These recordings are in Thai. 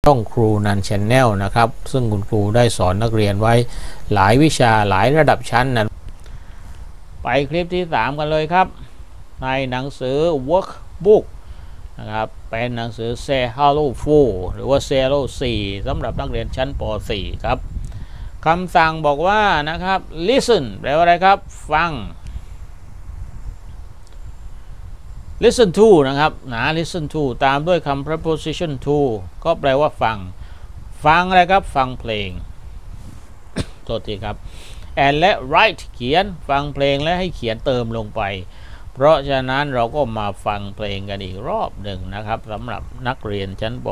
ช่องครูนัน Channel นะครับซึ่งคุณครูได้สอนนักเรียนไว้หลายวิชาหลายระดับชั้นนะไปคลิปที่3กันเลยครับในหนังสือ Workbook นะครับเป็นหนังสือ Zero 4 หรือว่า Zero 4สำหรับนักเรียนชั้นป .4 ครับคำสั่งบอกว่านะครับ listen แปลว่าอะไรครับฟัง listen to นะครับlisten to ตามด้วยคำ preposition to ก็แปลว่าฟังอะไรครับฟังเพลงโทษทีครับ and และ write เขียนฟังเพลงและให้เขียนเติมลงไปเพราะฉะนั้นเราก็มาฟังเพลงกันอีกรอบหนึ่งนะครับสำหรับนักเรียนชั้นป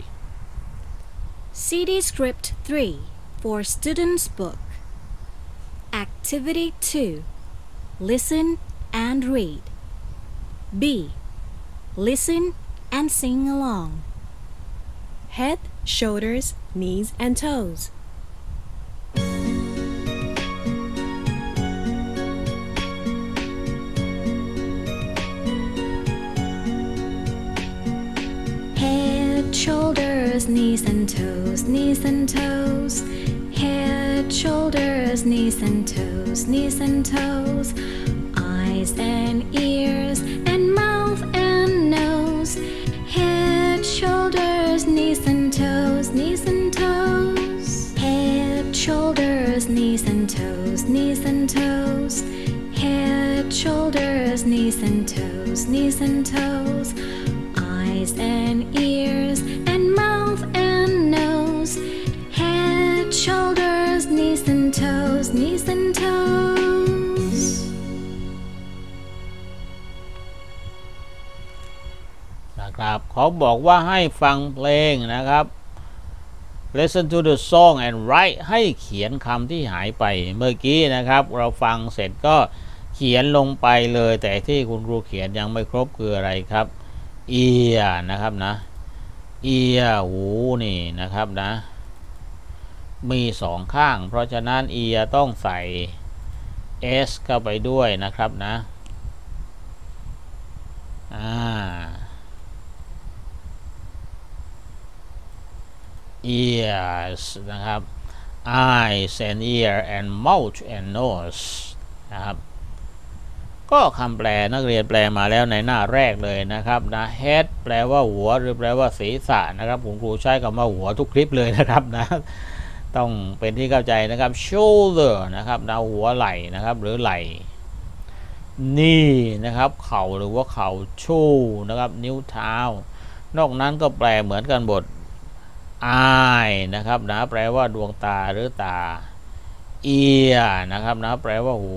.4 CD Script 3 for Students Book Activity 2 Listen and read B. Listen and sing along. Head, shoulders, knees, and toes. Head, shoulders, knees and toes, knees and toes. Head, shoulders, knees and toes, knees and toes. Eyes and ears and mouth and nose. Head, shoulders, knees and toes, knees and toes. Head, shoulders, knees and toes, knees and toes. Head, shoulders, knees and toes, knees and toes. Eyes and ears and mouth and nose. Head, shoulders, knees and toes, knees and toes. นะครับเขาบอกว่าให้ฟังเพลงนะครับ listen to the song and write ให้เขียนคำที่หายไปเมื่อกี้นะครับเราฟังเสร็จก็เขียนลงไปเลยแต่ที่คุณครูเขียนยังไม่ครบคืออะไรครับ ear นะครับนะ ear หูนี่นะครับนะมี2ข้างเพราะฉะนั้น ear ต้องใส่ s เข้าไปด้วยนะครับนะears นะครับ eyes and ear and mouth and nose นะครับก็คำแปลนักเรียนแปลมาแล้วในหน้าแรกเลยนะครับนะ head แปลว่าหัวหรือแปลว่าศีรษะนะครับผมครูใช้คำว่าหัวทุกคลิปเลยนะครับนะต้องเป็นที่เข้าใจนะครับ shoulder นะครับนะหัวไหล่นะครับหรือไหล่ knee นะครับเข่าหรือว่าเข่า toe นะครับนิ้วเท้านอกนั้นก็แปลเหมือนกันหมดeye นะครับนะแปลว่าดวงตาหรือตา ear นะครับนะแปลว่าหู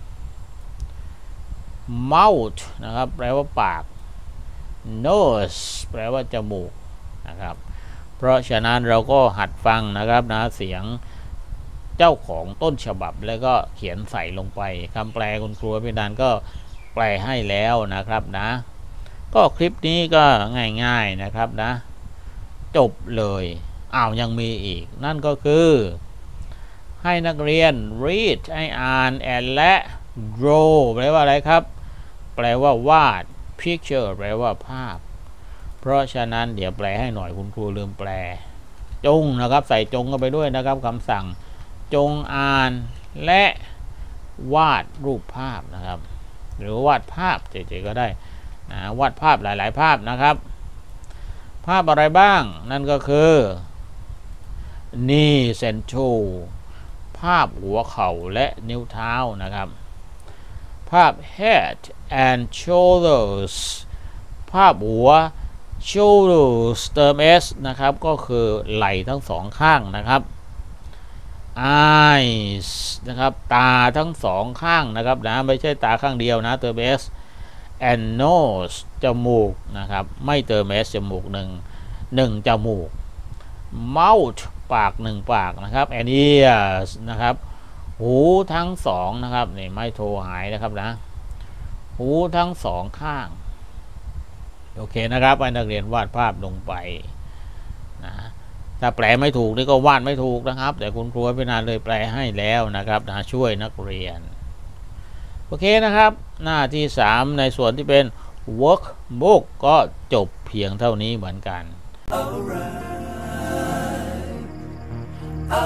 mouth นะครับแปลว่าปาก nose แปลว่าจมูกนะครับเพราะฉะนั้นเราก็หัดฟังนะครับนะเสียงเจ้าของต้นฉบับแล้วก็เขียนใส่ลงไปคำแปลคุณครูพี่นันก็แปลให้แล้วนะครับนะก็คลิปนี้ก็ง่ายๆนะครับนะจบเลยยังมีอีกนั่นก็คือให้นักเรียน read ให้อ่าน and และ draw แปลว่าอะไรครับแปลว่าวาด picture แปลว่าภาพเพราะฉะนั้นเดี๋ยวแปลให้หน่อยคุณครูลืมแปลจงนะครับใส่จงเข้าไปด้วยนะครับคำสั่งจงอ่านและวาดรูปภาพนะครับหรือวาดภาพเฉยๆก็ได้นะวาดภาพหลายๆภาพนะครับภาพอะไรบ้างนั่นก็คือ knees and toe ภาพหัวเข่าและนิ้วเท้านะครับภาพ head and shoulders ภาพหัว shoulders เติม s นะครับก็คือไหล่ทั้งสองข้างนะครับ eyes นะครับตาทั้งสองข้างนะครับนะไม่ใช่ตาข้างเดียวนะเติม s and nose จมูกนะครับไม่เติม s จมูกหนึ่งจมูก mouth ปาก1ปากนะครับ and ears นะครับหูทั้งสองนะครับนี่ไม่โทรหายนะครับนะหูทั้งสองข้างโอเคนะครับให้นักเรียนวาดภาพลงไปนะถ้าแปลไม่ถูกนี่ก็วาดไม่ถูกนะครับแต่คุณครูพี่นานเลยแปลให้แล้วนะครับนะช่วยนักเรียนโอเคนะครับหน้าที่3ในส่วนที่เป็น workbook ก็จบเพียงเท่านี้เหมือนกัน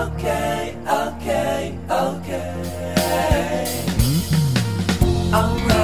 okay, okay, okay. Alright.